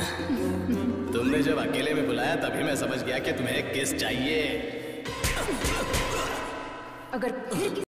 तुमने जब अकेले में बुलाया तभी मैं समझ गया कि तुम्हें किस चाहिए। अगर फिर